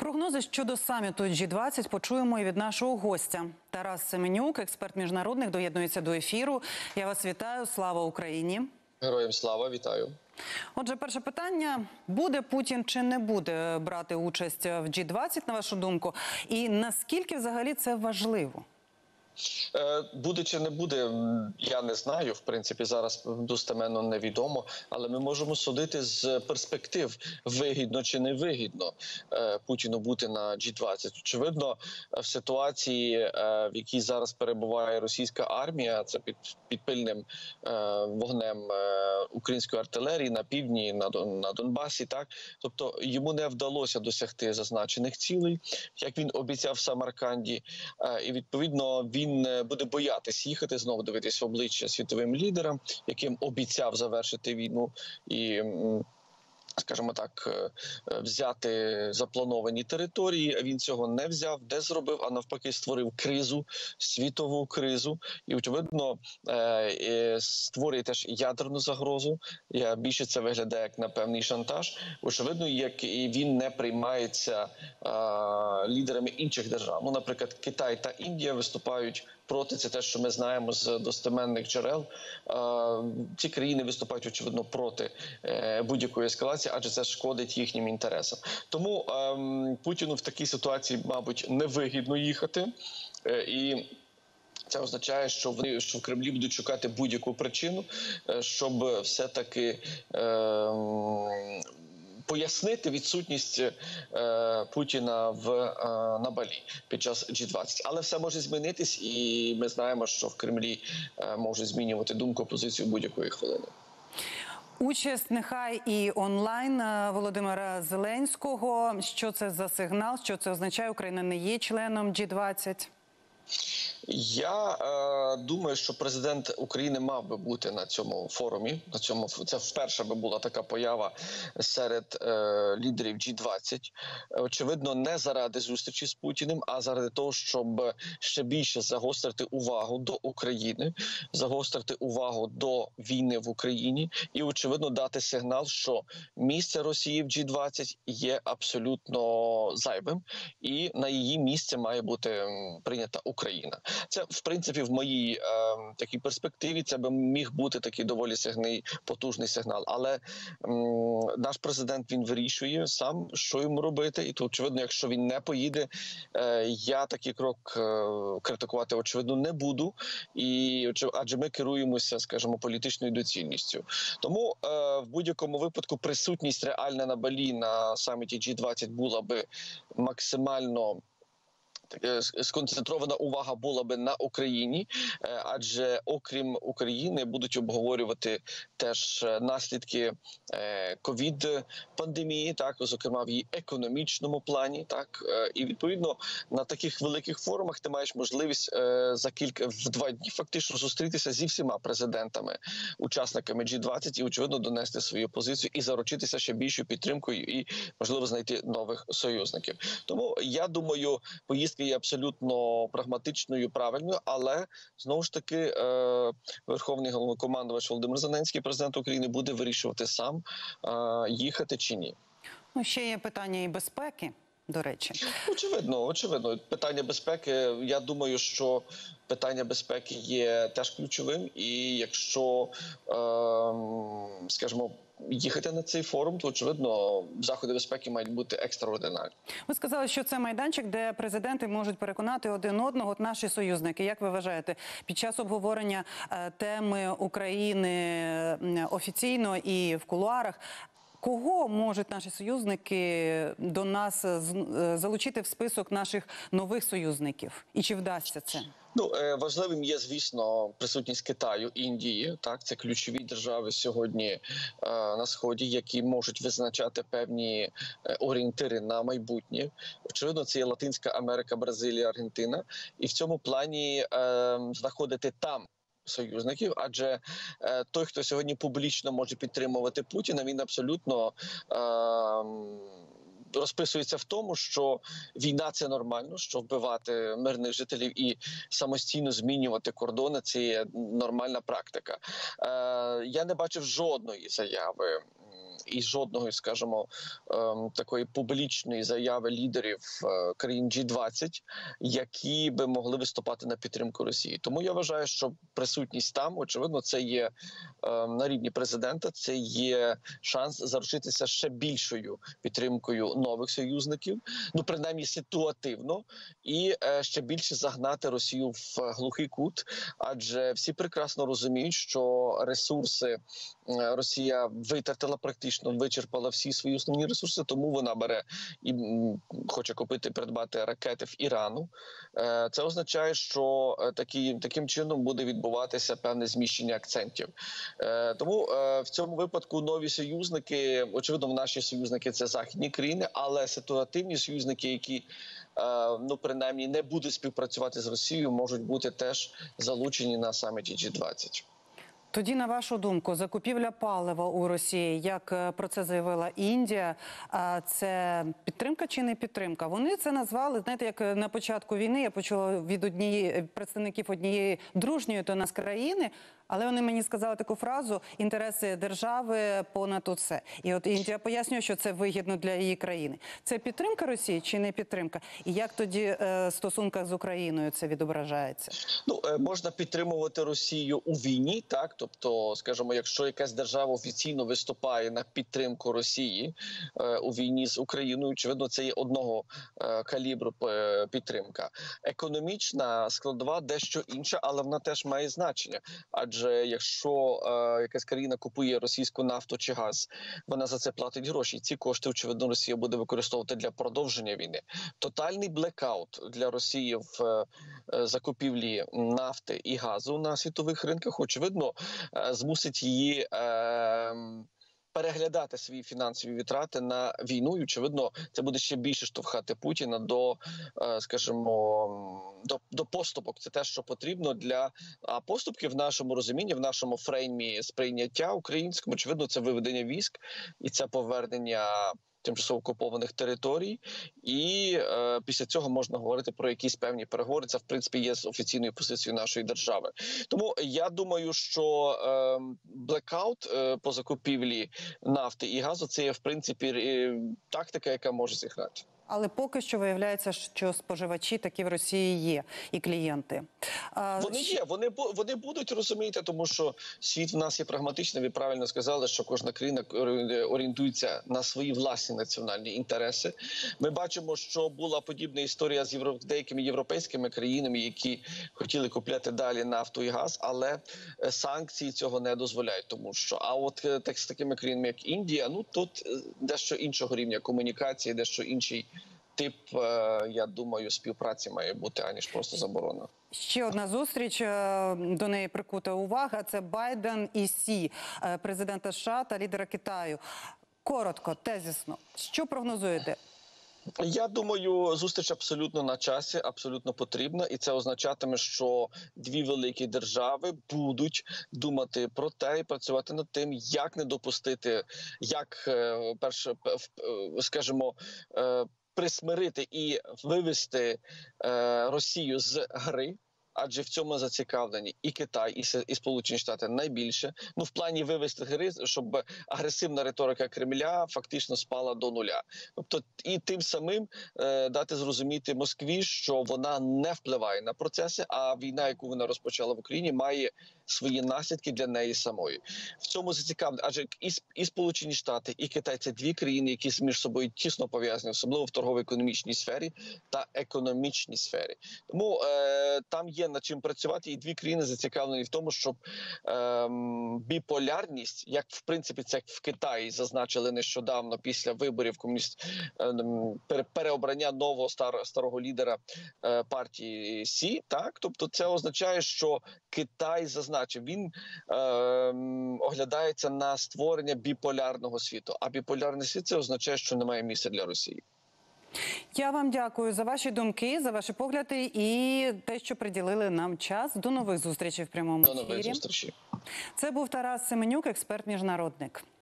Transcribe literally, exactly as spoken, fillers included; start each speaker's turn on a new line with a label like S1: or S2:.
S1: Прогнози щодо саміту Джі двадцять почуємо і від нашого гостя. Тарас Семенюк, експерт міжнародних, доєднується до ефіру. Я вас вітаю. Слава Україні!
S2: Героям слава, вітаю.
S1: Отже, перше питання. Буде Путін чи не буде брати участь в Джі двадцять, на вашу думку? І наскільки взагалі це важливо?
S2: Буде чи не буде, я не знаю. В принципі, зараз достеменно невідомо. Але ми можемо судити з перспектив, вигідно чи не вигідно Путіну бути на Джі двадцять. Очевидно, в ситуації, в якій зараз перебуває російська армія, це під, під пильним вогнем української артилерії на півдні, на, на Донбасі. Так? Тобто йому не вдалося досягти зазначених цілей, як він обіцяв в Самарканді. І відповідно він Він буде боятись їхати, знову дивитись в обличчя світовим лідерам, яким обіцяв завершити війну і, скажімо так, взяти заплановані території. Він цього не взяв, де зробив, а навпаки створив кризу, світову кризу. І, очевидно, створює теж ядерну загрозу. Більше це виглядає як на певний шантаж. Очевидно, як і він не приймається лідерами інших держав. Ну, наприклад, Китай та Індія виступають проти, це те, що ми знаємо з достеменних джерел. Ці країни виступають, очевидно, проти будь-якої ескалації, адже це шкодить їхнім інтересам. Тому ем, Путіну в такій ситуації, мабуть, невигідно їхати. Е, і це означає, що вони що в Кремлі будуть шукати будь-яку причину, щоб все-таки е, пояснити відсутність е, Путіна в, е, на Балі під час Джі двадцять. Але все може змінитись, і ми знаємо, що в Кремлі е, можуть змінювати думку, позицію будь-якої хвилини.
S1: Участь нехай і онлайн Володимира Зеленського. Що це за сигнал? Що це означає? Україна не є членом Джі двадцять?
S2: Я е, думаю, що президент України мав би бути на цьому форумі. На цьому це вперше би була така поява серед е, лідерів Джі двадцять. Очевидно, не заради зустрічі з Путіним, а заради того, щоб ще більше загострити увагу до України, загострити увагу до війни в Україні і, очевидно, дати сигнал, що місце Росії в Джі двадцять є абсолютно зайвим, і на її місце має бути прийнята Україна. Це, в принципі, в моїй е, такій перспективі це би міг бути такий доволі сигний, потужний сигнал. Але м, наш президент, він вирішує сам, що йому робити. І то, очевидно, якщо він не поїде, е, я такий крок е, критикувати, очевидно, не буду. І, адже ми керуємося, скажімо, політичною доцільністю. Тому е, в будь-якому випадку присутність реальна на Балі на саміті Джі двадцять була би максимально сконцентрована увага була би на Україні, адже окрім України будуть обговорювати теж наслідки ковід-пандемії, так, зокрема в її економічному плані, так, і відповідно на таких великих форумах ти маєш можливість за кілька в два дні фактично зустрітися зі всіма президентами, учасниками Джі двадцять і очевидно донести свою позицію і заручитися ще більшою підтримкою і можливо знайти нових союзників. Тому я думаю, поїздка є абсолютно прагматичною, правильною, але знову ж таки е, Верховний головнокомандувач Володимир Зеленський, президент України, буде вирішувати сам, е, їхати чи ні.
S1: Ну, ще є питання і безпеки, до речі.
S2: Очевидно, очевидно. Питання безпеки, я думаю, що питання безпеки є теж ключовим, і якщо, е, скажімо, їхати на цей форум, то, очевидно, заходи безпеки мають бути екстраординарні.
S1: Ви сказали, що це майданчик, де президенти можуть переконати один одного, от наші союзники. Як ви вважаєте, під час обговорення е, теми України офіційно і в кулуарах, кого можуть наші союзники до нас залучити в список наших нових союзників? І чи вдасться це?
S2: Ну, важливим є, звісно, присутність Китаю, Індії. Так, це ключові держави сьогодні е, на Сході, які можуть визначати певні орієнтири на майбутнє. Очевидно, це є Латинська Америка, Бразилія, Аргентина. І в цьому плані е, знаходити там союзників, адже е, той, хто сьогодні публічно може підтримувати Путіна, він абсолютно е, розписується в тому, що війна – це нормально, що вбивати мирних жителів і самостійно змінювати кордони – це є нормальна практика. Е, я не бачив жодної заяви і жодної, скажімо, ем, такої публічної заяви лідерів е, країн Джі двадцять, які би могли виступати на підтримку Росії. Тому я вважаю, що присутність там, очевидно, це є е, на рівні президента, це є шанс заручитися ще більшою підтримкою нових союзників, ну принаймні ситуативно, і е, ще більше загнати Росію в глухий кут, адже всі прекрасно розуміють, що ресурси е, Росія витратила практично, вичерпала всі свої основні ресурси, тому вона бере і м, хоче купити, придбати ракети в Ірану. Е, це означає, що е, такі, таким чином буде відбуватися певне зміщення акцентів. Е, тому е, в цьому випадку нові союзники, очевидно, наші союзники – це західні країни, але ситуативні союзники, які е, ну принаймні не будуть співпрацювати з Росією, можуть бути теж залучені на саміті Джі двадцять.
S1: Тоді, на вашу думку, закупівля палива у Росії, як е, про це заявила Індія, е, це підтримка чи не підтримка? Вони це назвали, знаєте, як на початку війни я почула від однієї представників однієї дружньої до нас країни, але вони мені сказали таку фразу: інтереси держави понад усе. І от Індія пояснює, що це вигідно для її країни. Це підтримка Росії чи не підтримка? І як тоді е, в стосунках з Україною це відображається?
S2: Ну, е, можна підтримувати Росію у війні, так? Тобто, скажімо, якщо якась держава офіційно виступає на підтримку Росії е, у війні з Україною, очевидно, це є одного е, калібру е, підтримка. Економічна складова дещо інша, але вона теж має значення. Адже якщо е, якась країна купує російську нафту чи газ, вона за це платить гроші. Ці кошти, очевидно, Росія буде використовувати для продовження війни. Тотальний блекаут для Росії в е, закупівлі нафти і газу на світових ринках, очевидно, е, змусить її е, переглядати свої фінансові витрати на війну. І, очевидно, це буде ще більше штовхати Путіна до, е, скажімо, до, до поступок. Це те, що потрібно для а поступки в нашому розумінні, в нашому фреймі сприйняття українському, очевидно, це виведення військ і це повернення тимчасово окупованих територій, і е, після цього можна говорити про якісь певні переговори. Це, в принципі, є з офіційною позицією нашої держави. Тому я думаю, що е, блекаут е, по закупівлі нафти і газу – це є, в принципі, е, тактика, яка може зіграти.
S1: Але поки що виявляється, що споживачі такі в Росії є, і клієнти. А,
S2: Вони є, вони, вони будуть розуміти, тому що світ в нас є прагматичний. Ви правильно сказали, що кожна країна орієнтується на свої власні національні інтереси. Ми бачимо, що була подібна історія з євро... деякими європейськими країнами, які хотіли купляти далі нафту і газ, але санкції цього не дозволяють. Тому що, а от так, з такими країнами, як Індія, ну тут дещо іншого рівня комунікації, дещо інший тип, я думаю, співпраці має бути, аніж просто заборона.
S1: Ще одна зустріч, до неї прикута увага, це Байден і Сі, президента США та лідера Китаю. Коротко, тезісно, що прогнозуєте?
S2: Я думаю, зустріч абсолютно на часі, абсолютно потрібна, і це означатиме, що дві великі держави будуть думати про те і працювати над тим, як не допустити, як, перше, скажімо, присмирити і вивести е, Росію з гри, адже в цьому зацікавлені і Китай, і, і Сполучені Штати найбільше. Ну, в плані вивести гри, щоб агресивна риторика Кремля фактично спала до нуля. Тобто, і тим самим е, дати зрозуміти Москві, що вона не впливає на процеси, а війна, яку вона розпочала в Україні, має свої наслідки для неї самої. В цьому зацікавлені, адже і, і Сполучені Штати, і Китай – це дві країни, які між собою тісно пов'язані, особливо в торгово-економічній сфері та економічній сфері. Тому е, там є над чим працювати, і дві країни зацікавлені в тому, щоб е, біполярність, як в принципі це в Китаї зазначили нещодавно після виборів комуніст, е, переобрання нового старого, старого лідера е, партії Сі, так? Тобто це означає, що Китай зазначив, він е, оглядається на створення біполярного світу, а біполярний світ – це означає, що немає місця для Росії.
S1: Я вам дякую за ваші думки, за ваші погляди і те, що приділили нам час. До нових зустрічей в прямому ефірі.
S2: До нових зустрічей.
S1: Це був Тарас Семенюк, експерт-міжнародник.